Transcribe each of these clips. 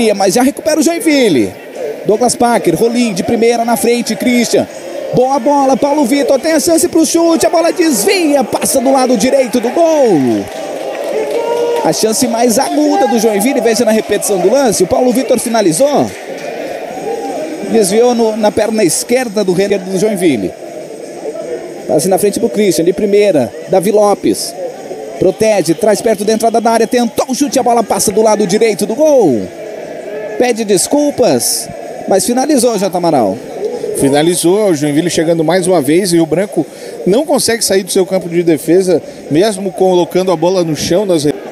Mas já recupera o Joinville. Douglas Packer, Rolim de primeira na frente, Christian. Boa bola, Paulo Vitor tem a chance para o chute, a bola desvia, passa do lado direito do gol. A chance mais aguda do Joinville, veja na repetição do lance, o Paulo Vitor finalizou. Desviou na perna esquerda do Joinville. Passe na frente para o Christian, de primeira, Davi Lopes. Protege, traz perto da entrada da área, tentou o chute, a bola passa do lado direito do gol. Pede desculpas, mas finalizou, J. Amaral. Finalizou, o Joinville chegando mais uma vez e o Branco não consegue sair do seu campo de defesa, mesmo colocando a bola no chão.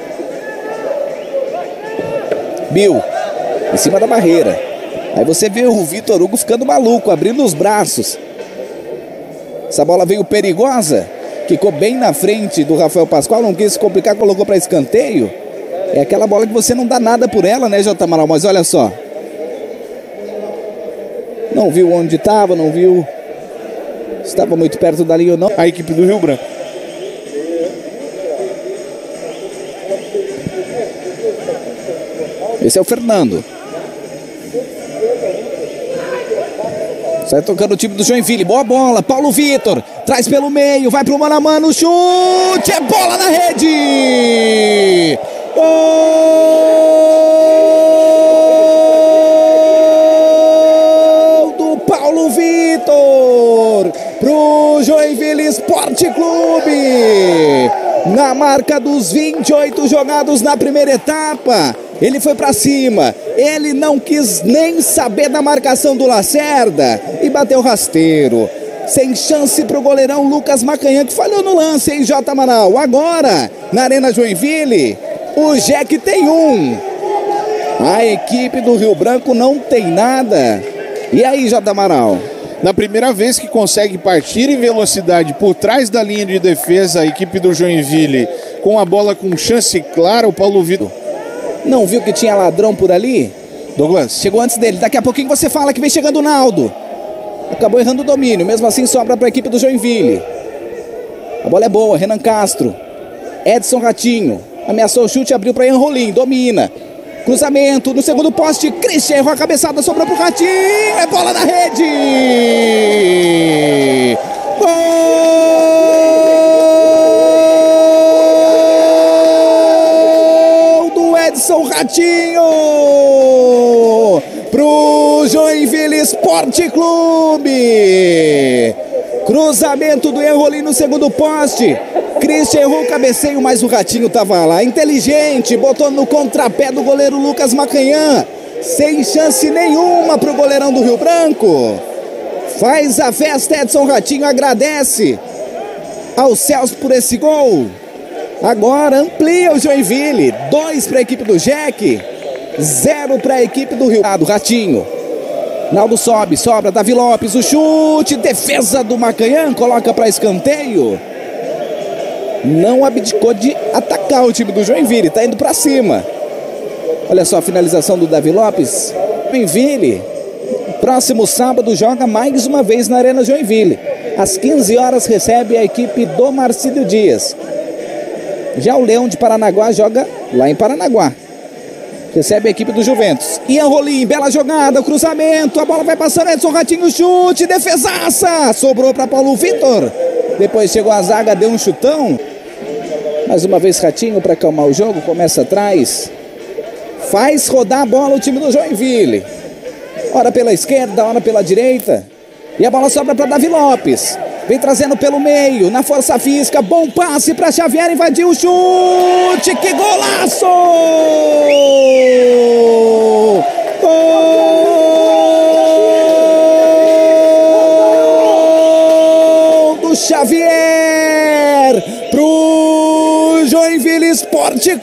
Bill, em cima da barreira. Aí você vê o Vitor Hugo ficando maluco, abrindo os braços. Essa bola veio perigosa, ficou bem na frente do Rafael Pascoal, não quis se complicar, colocou para escanteio. É aquela bola que você não dá nada por ela, né, J. Amaral? Mas olha só. Não viu onde estava, não viu se estava muito perto da linha ou não. A equipe do Rio Branco. Esse é o Fernando. Sai tocando o time do Joinville. Boa bola, Paulo Vitor. Traz pelo meio, vai pro mano a mano. Chute, é bola na rede. Gol do Paulo Vitor pro Joinville Esporte Clube. Na marca dos 28 jogados na primeira etapa, ele foi pra cima, ele não quis nem saber da marcação do Lacerda e bateu rasteiro. Sem chance pro goleirão Lucas Macanhã, que falhou no lance, hein, J. Amaral? Agora, na Arena Joinville, o Jack tem um. A equipe do Rio Branco não tem nada. E aí, J. Amaral? Na primeira vez que consegue partir em velocidade por trás da linha de defesa, a equipe do Joinville com a bola com chance clara, o Paulo Vitor. Não viu que tinha ladrão por ali? Douglas. Chegou antes dele, daqui a pouquinho você fala que vem chegando o Naldo. Acabou errando o domínio, mesmo assim sobra para a equipe do Joinville. A bola é boa, Renan Castro. Edson Ratinho, ameaçou o chute, abriu para Ian Rolim, domina. Cruzamento no segundo poste, Christian errou a cabeçada, sobrou pro Ratinho, é bola na rede! Gol do Edson Ratinho pro Joinville Esporte Clube! Cruzamento do Ian Rolim no segundo poste. Christian errou o cabeceio, mas o Ratinho estava lá. Inteligente, botou no contrapé do goleiro Lucas Macanhã. Sem chance nenhuma para o goleirão do Rio Branco. Faz a festa, Edson Ratinho agradece aos céus por esse gol. Agora amplia o Joinville. 2 para a equipe do Jack, 0 para a equipe do Rio. Ratinho. Naldo sobe, sobra, Davi Lopes, o chute, defesa do Macanhã, coloca para escanteio. Não abdicou de atacar o time do Joinville, tá indo para cima. Olha só a finalização do Davi Lopes. Joinville, próximo sábado joga mais uma vez na Arena Joinville. Às 15 horas recebe a equipe do Marcílio Dias. Já o Leão de Paranaguá joga lá em Paranaguá. Recebe a equipe do Juventus. Ian Rolim, bela jogada, cruzamento, a bola vai passando, Edson Ratinho, chute, defesaça, sobrou para Paulo Vitor. Depois chegou a zaga, deu um chutão. Mais uma vez Ratinho para acalmar o jogo, começa atrás. Faz rodar a bola o time do Joinville. Ora pela esquerda, ora pela direita. E a bola sobra para Davi Lopes. Vem trazendo pelo meio, na força física, bom passe para Xavier, invadiu o chute, que golaço! Gol do Xavier pro Joinville Esporte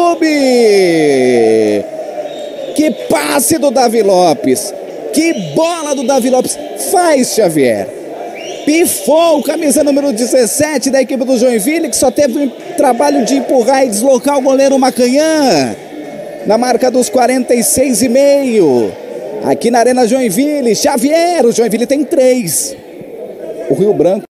Clube! Que passe do Davi Lopes, que bola do Davi Lopes, faz Xavier. Pifou o camisa número 17 da equipe do Joinville, que só teve um trabalho de empurrar e deslocar o goleiro Macanhã. Na marca dos 46,5. Aqui na Arena Joinville, Xavier, o Joinville tem 3. O Rio Branco